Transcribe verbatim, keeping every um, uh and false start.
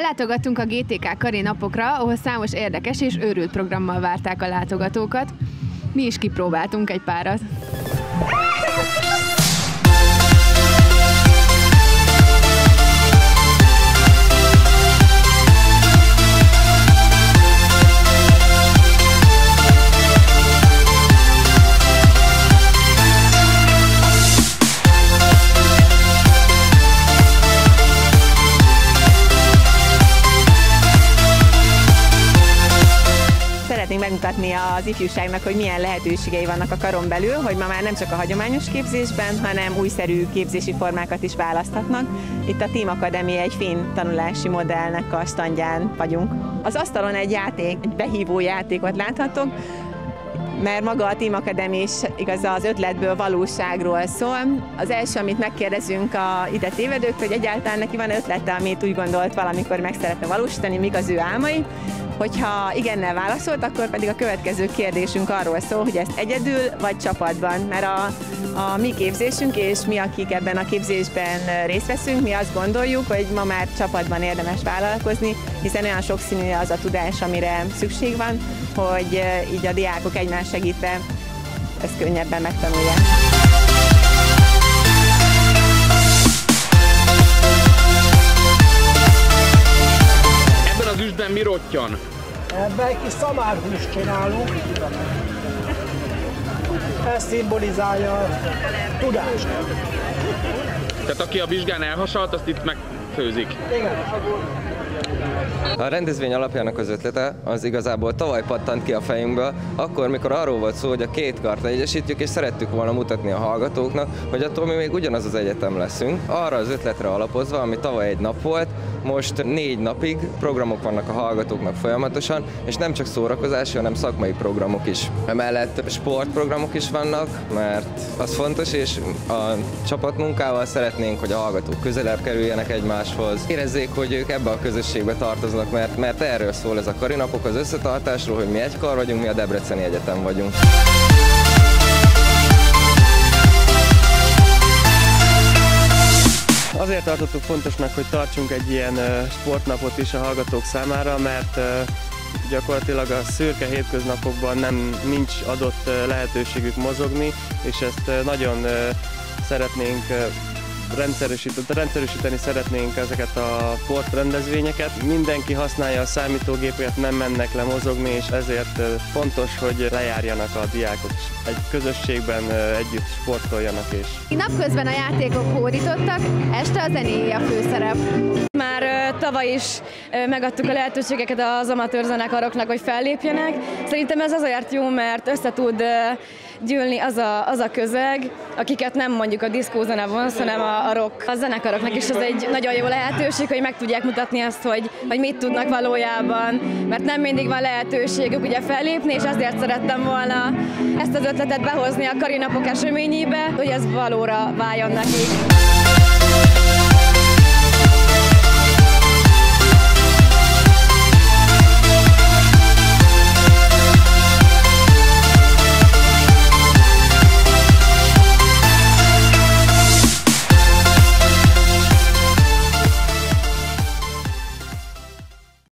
Ellátogattunk a gé té ká Kari napokra, ahol számos érdekes és őrült programmal várták a látogatókat. Mi is kipróbáltunk egy párat. Szeretnénk megmutatni az ifjúságnak, hogy milyen lehetőségei vannak a karon belül, hogy ma már nem csak a hagyományos képzésben, hanem újszerű képzési formákat is választhatnak. Itt a Team Academy egy finn tanulási modellnek a standján vagyunk. Az asztalon egy játék, egy behívó játékot láthatok, mert maga a Team Academy is igaz az ötletből, valóságról szól. Az első, amit megkérdezünk a ide tévedők, hogy egyáltalán neki van ötlete, amit úgy gondolt valamikor meg szeretne valósítani, mik az ő álmai. Hogyha igennel válaszolt, akkor pedig a következő kérdésünk arról szól, hogy ezt egyedül vagy csapatban, mert a, a mi képzésünk és mi, akik ebben a képzésben részt veszünk, mi azt gondoljuk, hogy ma már csapatban érdemes vállalkozni, hiszen olyan sokszínű az a tudás, amire szükség van, hogy így a diákok egymás segítve ezt könnyebben megtanulják. Az üstben mi rottyan? Ebben egy kis szamárhúst csinálunk. Ez szimbolizálja a tudást. Tehát aki a vizsgán elhasalt, azt itt megfőzik. Igen. A rendezvény alapjának az ötlete az igazából tavaly pattant ki a fejünkből, akkor, mikor arról volt szó, hogy a két kart egyesítjük, és szerettük volna mutatni a hallgatóknak, hogy attól mi még ugyanaz az egyetem leszünk. Arra az ötletre alapozva, ami tavaly egy nap volt, most négy napig programok vannak a hallgatóknak folyamatosan, és nem csak szórakozási, hanem szakmai programok is. Emellett sportprogramok is vannak, mert az fontos, és a csapatmunkával szeretnénk, hogy a hallgatók közelebb kerüljenek egymáshoz. Érezzék, hogy ők ebbe a közösségbe tartoznak, mert, mert erről szól ez a Kari napok, az összetartásról, hogy mi egy kar vagyunk, mi a Debreceni Egyetem vagyunk. Azért tartottuk fontosnak, hogy tartsunk egy ilyen sportnapot is a hallgatók számára, mert gyakorlatilag a szürke hétköznapokban nem nincs adott lehetőségük mozogni, és ezt nagyon szeretnénk rendszerűsíteni, rendszerűsíteni szeretnénk ezeket a sportrendezvényeket. Mindenki használja a számítógépet, nem mennek le mozogni, és ezért fontos, hogy lejárjanak a diákok, egy közösségben együtt sportoljanak is. Napközben a játékok hódítottak, este a zenéjé a főszerep. Már tavaly is megadtuk a lehetőségeket az amatőr zenekaroknak, hogy fellépjenek. Szerintem ez azért jó, mert össze tud gyűlni az a, az a közeg, akiket nem mondjuk a diszkózene vonz, hanem a, a rock. A zenekaroknak is ez egy nagyon jó lehetőség, hogy meg tudják mutatni azt, hogy, hogy mit tudnak valójában, mert nem mindig van lehetőségük ugye fellépni, és ezért szerettem volna ezt az ötletet behozni a Kari napok eseményébe, hogy ez valóra váljon nekik.